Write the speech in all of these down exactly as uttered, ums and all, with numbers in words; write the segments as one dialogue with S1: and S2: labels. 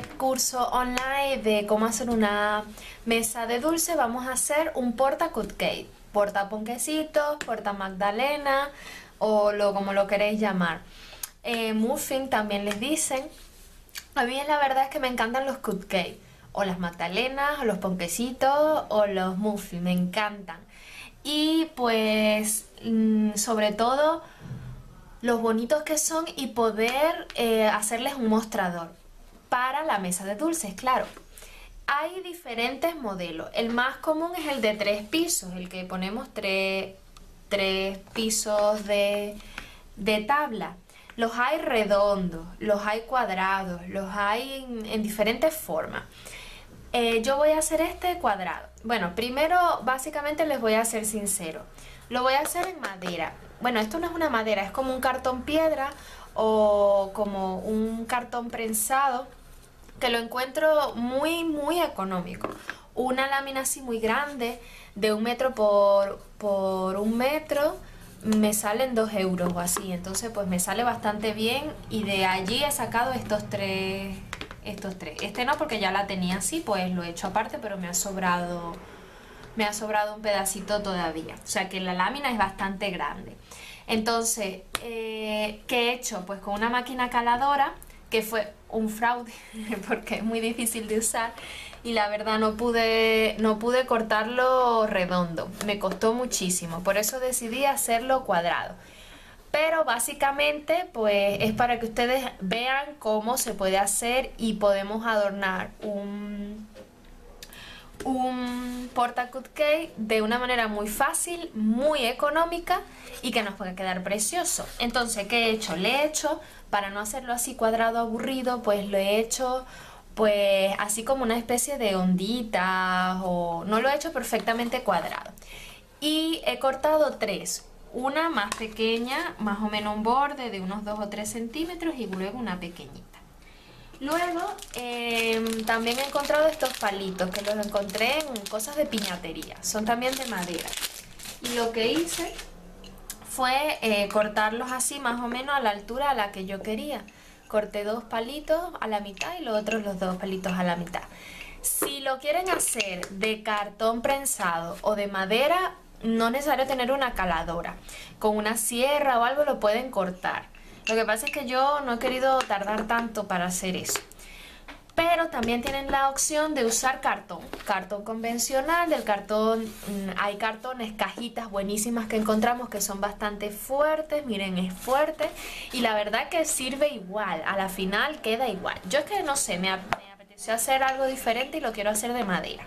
S1: curso online de cómo hacer una mesa de dulce, vamos a hacer un porta cupcake, porta ponquecitos, porta magdalena o lo, como lo queréis llamar. Eh, muffin también les dicen. A mí la verdad es que me encantan los cupcakes, o las magdalenas, o los ponquecitos, o los muffins, me encantan. Y pues sobre todo los bonitos que son y poder eh, hacerles un mostrador para la mesa de dulces, claro. Hay diferentes modelos. El más común es el de tres pisos, el que ponemos tres, tres pisos de, de tabla. Los hay redondos, los hay cuadrados, los hay en, en diferentes formas. Eh, yo voy a hacer este cuadrado. Bueno, primero básicamente les voy a ser sincero. Lo voy a hacer en madera. Bueno, esto no es una madera, es como un cartón piedra o como un cartón prensado, que lo encuentro muy muy económico. Una lámina así muy grande, de un metro por, por un metro, me salen dos euros o así. Entonces pues me sale bastante bien y de allí he sacado estos tres. Estos tres. Este no, porque ya la tenía así, pues lo he hecho aparte, pero me ha sobrado me ha sobrado un pedacito todavía. O sea que la lámina es bastante grande. Entonces, eh, ¿qué he hecho? Pues con una máquina caladora, que fue un fraude, porque es muy difícil de usar, y la verdad no pude, no pude cortarlo redondo. Me costó muchísimo, por eso decidí hacerlo cuadrado. Pero básicamente pues es para que ustedes vean cómo se puede hacer y podemos adornar un, un porta cupcake de una manera muy fácil, muy económica y que nos puede quedar precioso. Entonces, ¿qué he hecho? Le he hecho, para no hacerlo así cuadrado aburrido, pues lo he hecho pues así como una especie de onditas, o no lo he hecho perfectamente cuadrado. Y he cortado tres. Una más pequeña, más o menos un borde de unos dos o tres centímetros, y luego una pequeñita. Luego eh, también he encontrado estos palitos, que los encontré en cosas de piñatería, son también de madera. Y lo que hice fue eh, cortarlos así más o menos a la altura a la que yo quería. Corté dos palitos a la mitad y los otros los dos palitos a la mitad. Si lo quieren hacer de cartón prensado o de madera, no es necesario tener una caladora. Con una sierra o algo lo pueden cortar. Lo que pasa es que yo no he querido tardar tanto para hacer eso. Pero también tienen la opción de usar cartón. Cartón convencional, del cartón, hay cartones, cajitas buenísimas que encontramos que son bastante fuertes. Miren, es fuerte y la verdad que sirve igual. A la final queda igual. Yo es que no sé, me, me apeteció hacer algo diferente y lo quiero hacer de madera.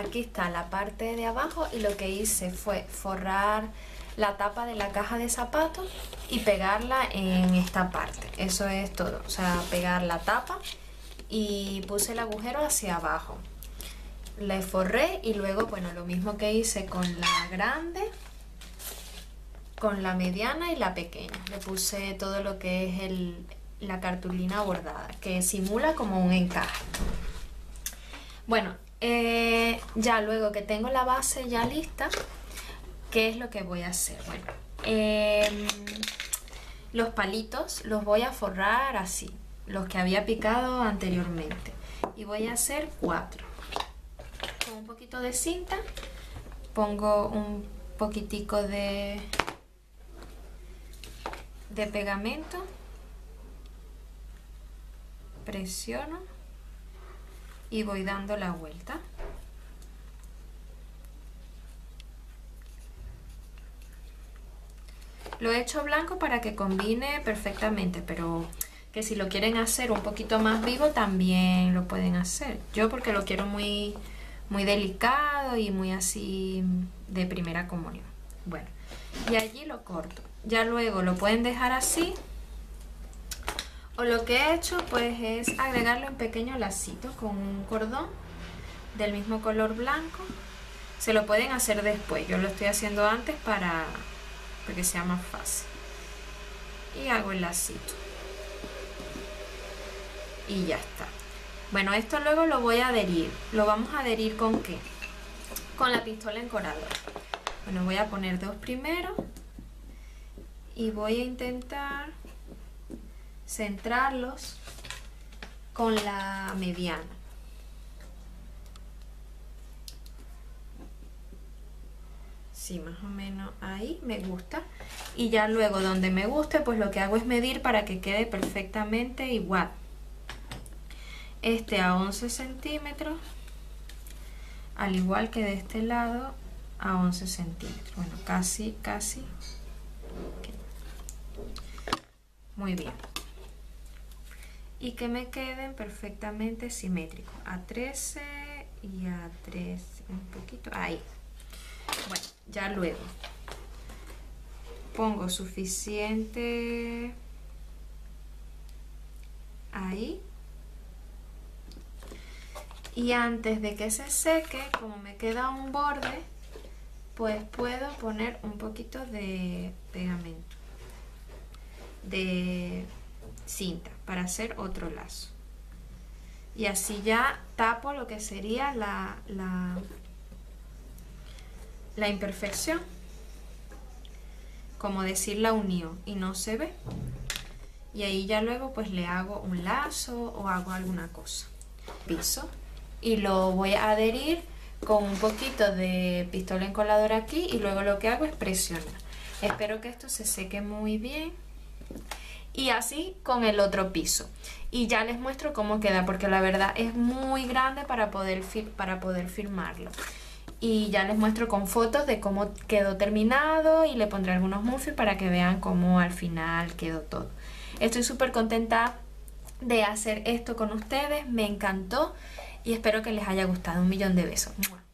S1: aquí está la parte de abajo y lo que hice fue forrar la tapa de la caja de zapatos y pegarla en esta parte. Eso es todo, o sea, pegar la tapa y puse el agujero hacia abajo. Le forré y luego, bueno, lo mismo que hice con la grande, con la mediana y la pequeña. Le puse todo lo que es el, la cartulina bordada, que simula como un encaje. Bueno, eh, ya luego que tengo la base ya lista, ¿qué es lo que voy a hacer? Bueno, eh, los palitos los voy a forrar así, los que había picado anteriormente. Y voy a hacer cuatro. Con un poquito de cinta, pongo un poquitico de, de pegamento, presiono y voy dando la vuelta. Lo he hecho blanco para que combine perfectamente, pero que si lo quieren hacer un poquito más vivo también lo pueden hacer. Yo porque lo quiero muy, muy delicado y muy así de primera comunión. Bueno, y allí lo corto. Ya luego lo pueden dejar así. O lo que he hecho pues es agregarle un pequeño lacito con un cordón del mismo color blanco. Se lo pueden hacer después. Yo lo estoy haciendo antes para... que sea más fácil, y hago el lacito y ya está. Bueno, esto luego lo voy a adherir. ¿Lo vamos a adherir con qué? Con la pistola encoradora. Bueno, voy a poner dos primero y voy a intentar centrarlos con la mediana. Sí, más o menos ahí me gusta. Y ya luego donde me guste, pues lo que hago es medir para que quede perfectamente igual. Este a once centímetros, al igual que de este lado a once centímetros. Bueno, casi, casi. Muy bien. Y que me queden perfectamente simétricos. A trece y a trece, un poquito, ahí. Bueno, ya luego pongo suficiente ahí, y antes de que se seque, como me queda un borde, pues puedo poner un poquito de pegamento, de cinta, para hacer otro lazo, y así ya tapo lo que sería la, la la imperfección, como decir la unión, y no se ve. Y ahí ya luego pues le hago un lazo o hago alguna cosa. Piso y lo voy a adherir con un poquito de pistola encoladora aquí, y luego lo que hago es presionar. Espero que esto se seque muy bien, y así con el otro piso. Y ya les muestro cómo queda, porque la verdad es muy grande para poder, para poder filmarlo. Y ya les muestro con fotos de cómo quedó terminado, y le pondré algunos muffins para que vean cómo al final quedó todo. Estoy súper contenta de hacer esto con ustedes, me encantó y espero que les haya gustado. Un millón de besos.